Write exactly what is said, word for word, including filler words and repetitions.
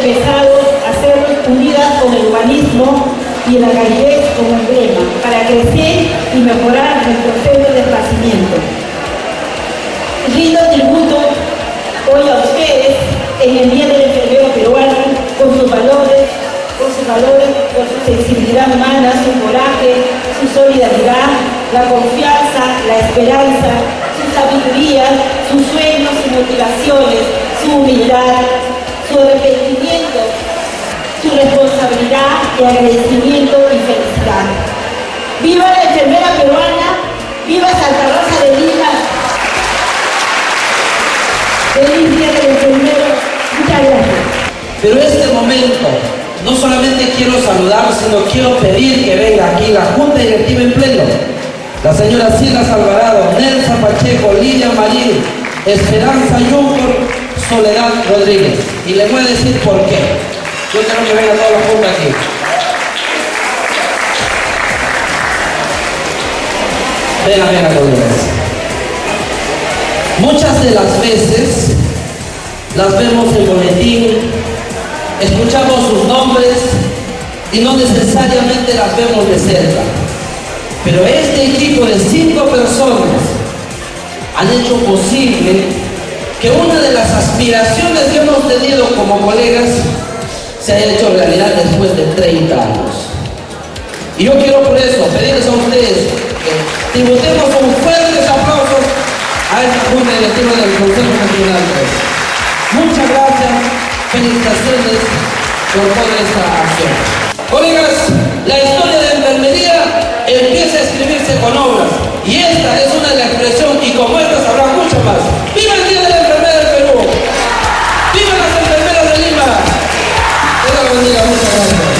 empezado a ser unidas con el humanismo y la calidez como emblema, para crecer y mejorar nuestro centro de esparcimiento. Rindo tributo hoy a ustedes en el Día del Enfermero Peruano, con sus valores, con sus valores, con su sensibilidad humana, su coraje, su solidaridad, la confianza, la esperanza, su sabiduría, sus sueños y motivaciones, su humildad, su arrepentimiento, su responsabilidad y agradecimiento y felicidad. ¡Viva la enfermera peruana! ¡Viva Santa Rosa de Lima! ¡Feliz Día del Enfermero! Muchas gracias. Pero este momento, no solamente quiero saludar, sino quiero pedir que venga aquí la Junta Directiva en pleno. La señora Silas Alvarado, Nelsa Pacheco, Lidia Marín, Esperanza Yuncor, Soledad Rodríguez. Y le voy a decir por qué. Yo quiero que venga toda la Junta aquí. Venga, venga, Rodríguez. Muchas de las veces las vemos en boletín, escuchamos sus nombres y no necesariamente las vemos de cerca. Pero este equipo de cinco personas han hecho posible que una de las aspiraciones que hemos tenido como colegas se haya hecho realidad después de treinta años. Y yo quiero por eso pedirles a ustedes que tributemos con fuertes aplausos a esta Junta Directiva del Consejo Nacional. Muchas gracias, felicitaciones por toda esta acción. Colegas, la historia de enfermería empieza a escribirse con obras y esta es una de las expresiones y como estas habrá muchas más. ¡Viva el Día de la Enfermera del Perú! ¡Viva las enfermeras de Lima! Que Dios bendiga, muchas gracias.